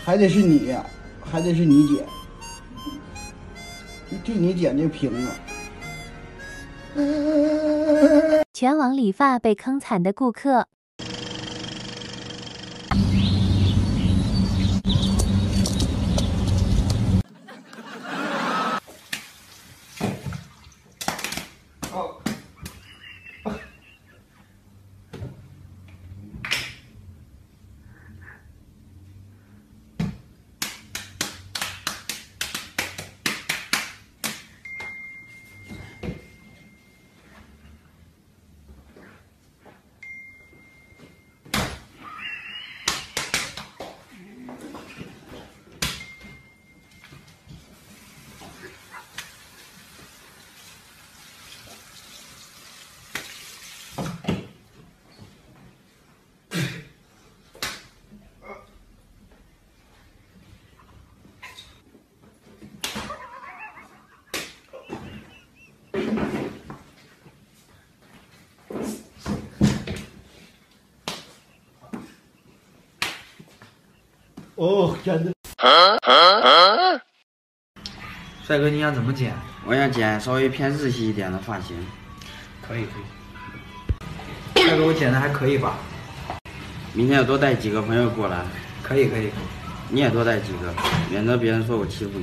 还得是你呀，还得是你剪，替你剪的平啊。 全网理发被坑惨的顾客。 哦，真的。 帅哥，你想怎么剪？ 我想剪稍微偏日系一点的发型。 可以。帅哥，我剪的还可以吧？ 明天要多带几个朋友过来。 可以。 你也多带几个，免得别人说我欺负你。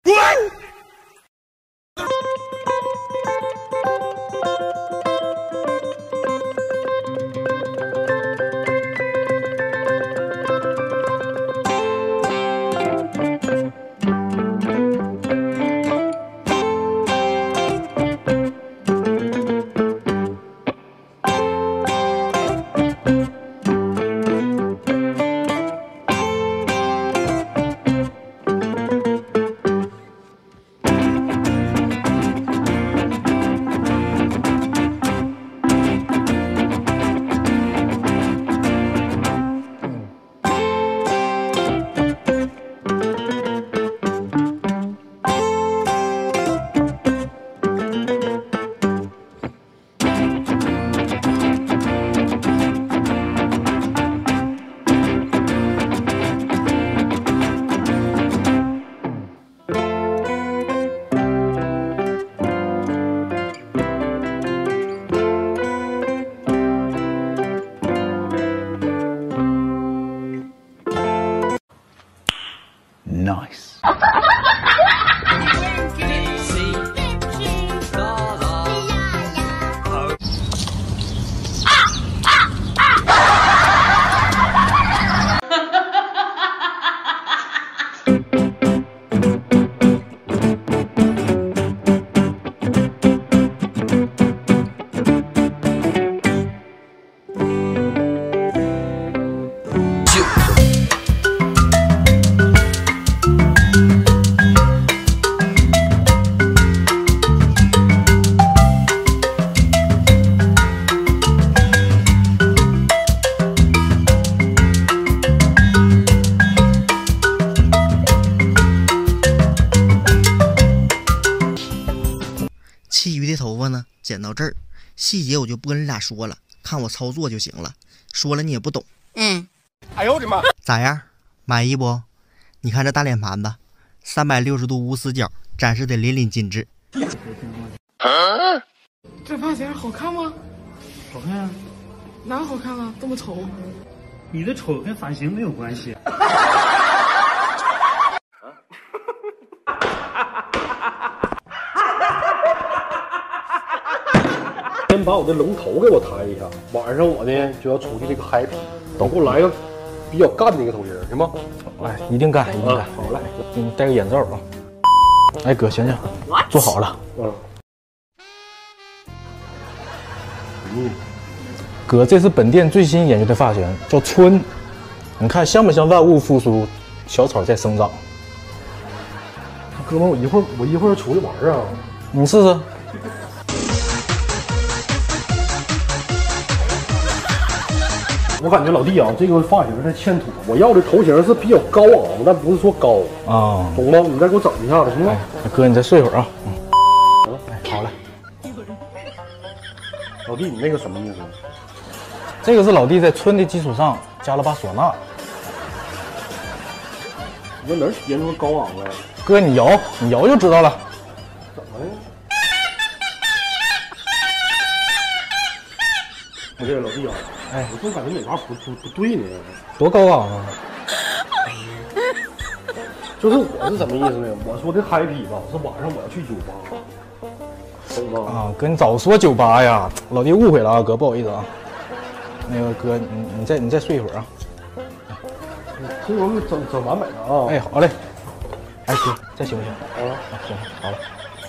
Nice. 其余的头发呢，剪到这儿，细节我就不跟你俩说了，看我操作就行了。说了你也不懂。 哎呦我的妈！ 咋样？满意不？你看这大脸盘子，360度无死角，展示的淋漓尽致。 这发型好看吗？ 好看啊！ 哪好看了？这么丑？ 你的丑跟发型没有关系。 先把我的龙头给我抬一下，晚上我呢就要出去这个 happy，等给我来个比较干的一个头型，行吗？ 哎，一定干，一定干。 好嘞， 给你戴个眼罩啊。哎，哥，行，做好了。哥，这是本店最新研究的发型，叫春。你看像不像万物复苏，小草在生长？ 哥们，我一会儿出去玩啊。 你试试。 我感觉老弟啊，这个发型太欠土。我要的头型是比较高昂，但不是说高啊， 懂吗？你再给我整一下子，行吗？ 哥，你再睡会儿啊。好嘞。 老弟，你那个什么意思？ 这个是老弟在春的基础上加了把唢呐。 你哪儿体现出高昂来？ 哥，你摇就知道了。 怎么的？我这个老弟啊， 哎， 我总感觉哪嘎不对呢？ 多高昂啊！ 就是我是什么意思呢？我说的 happy 吧，是晚上我要去酒吧，懂吗？ 啊，哥，你早说酒吧呀！老弟误会了啊，哥，不好意思啊。那个哥，你再睡一会儿啊。 这我们整完美了啊！ 哎，好嘞。哎，哥，再行不行？ 啊， 行，好了。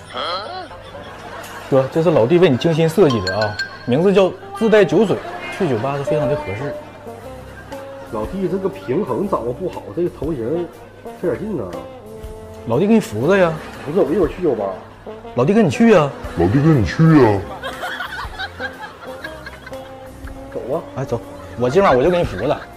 哥，这是老弟为你精心设计的啊，名字叫自带酒水，去酒吧是非常的合适。 老弟这个平衡掌握不好，这个头型费点劲呢。 老弟给你扶着呀。 不是，我一会儿去酒吧。 老弟跟你去呀。 老弟跟你去呀。走啊！ 哎，走，我今晚我就给你扶着。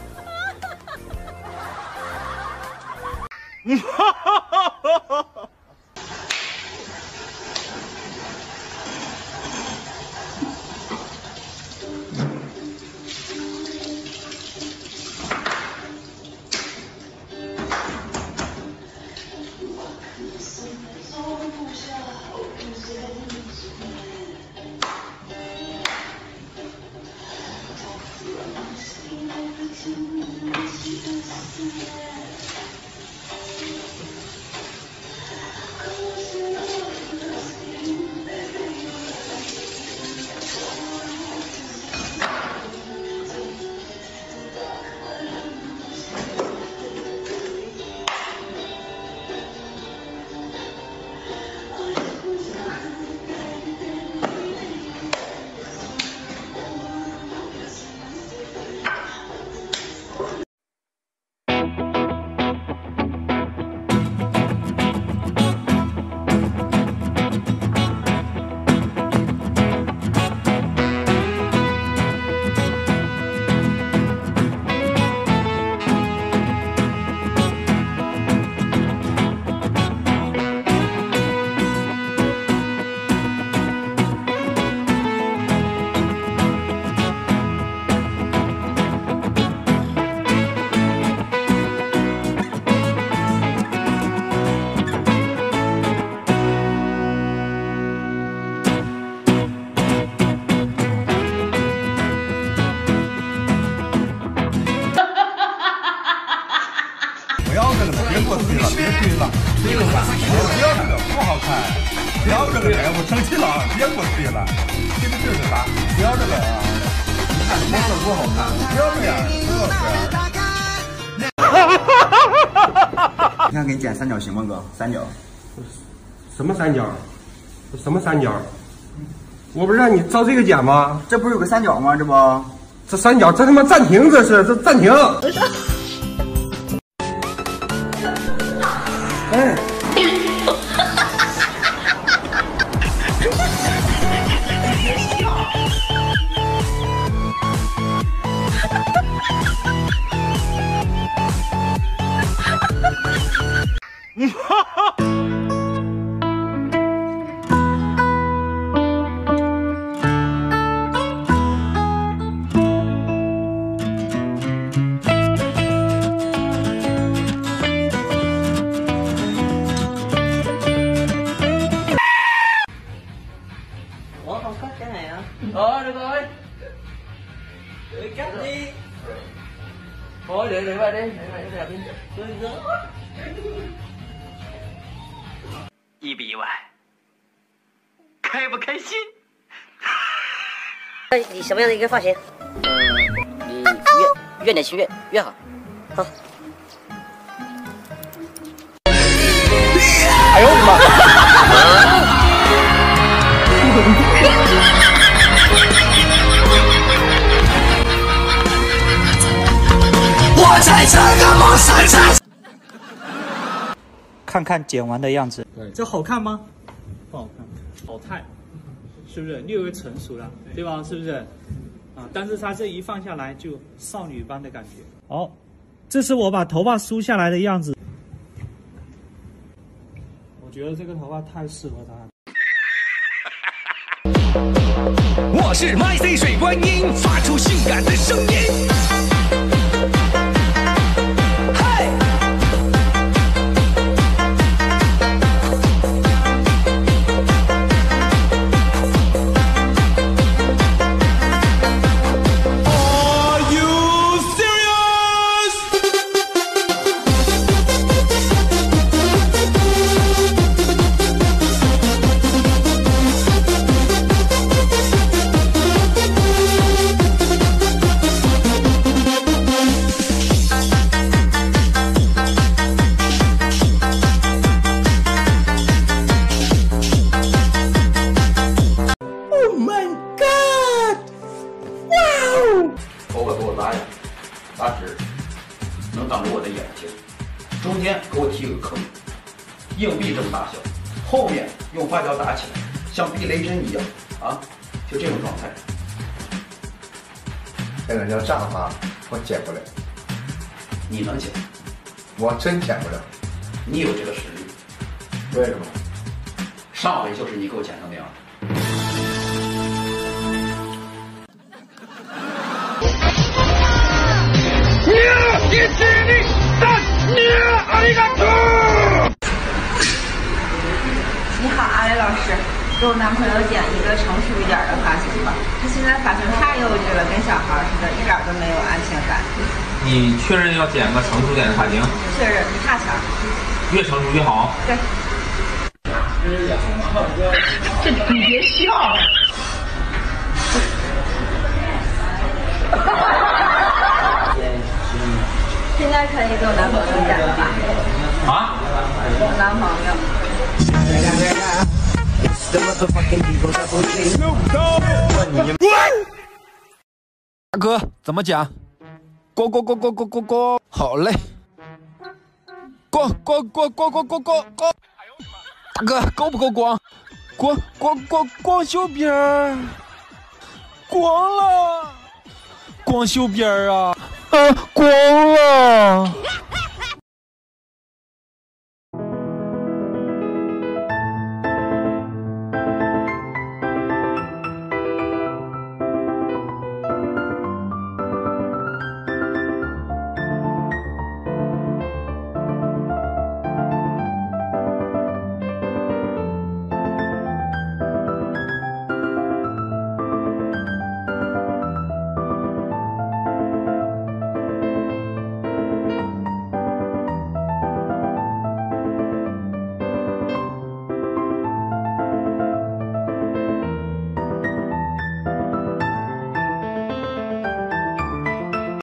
别给我推了，别推了，推了吧！不要这个，不好看，不要这个，哎，我生气了啊！别给我推了，这个是啥？不要这个啊！你看模特多好看，不要这样，不要这样。你看，给你剪三角形吗，哥？三角。 什么三角？什么三角？我不是让你照这个剪吗？ 这不是有个三角吗？这不， 这三角，这他妈暂停，这是这暂停。哎。 Ủa không cắt cái này hả? Được rồi. Để cắt đi. Thôi để vậy đi, để vậy đẹp đi. Tươi rớt. 1笔1万，开不开心？ 你什么样的一个发型？你越年轻越好。好。 哎呦我的妈！ 我在这个梦山上。 看看剪完的样子，这好看吗？不好看，好看，是不是略微成熟了，对吧？是不是？啊，但是它这一放下来就少女般的感觉。好，这是我把头发梳下来的样子。我觉得这个头发太适合她了。 我是 MyC 水观音，发出性感的声音。嘿。 中间给我提个坑，硬币这么大小，后面用发胶打起来，像避雷针一样啊，就这种状态。 这个要这样的话，我剪不了。 你能剪？ 我真剪不了。 你有这个实力。 为什么？ 上回就是你给我剪成那样。 你好，阿雷老师，给我男朋友剪一个成熟一点的发型吧。他现在发型太幼稚了，跟小孩似的，一点都没有安全感。 你确认要剪个成熟点的发型？ 确认，不差钱。 越成熟越好。 对。这你别笑。现在可以给我男朋友剪了吧？ 啊？ 我男朋友。 大哥怎么讲？过，好嘞。过。大哥够不够光？光修边儿，光了，光修边儿啊！光了。